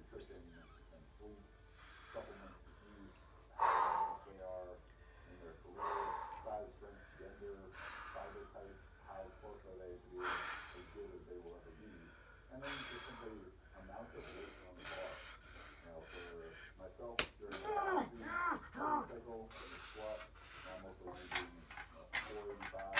nutrition and sleep supplements to use, how advanced they are in their career, size, strength, gender, fiber type, how close are they to being as good as they will ever be, and then just simply amount of weight on the bar. Now, for myself, during the cycle, in the squat, I'm mostly using 485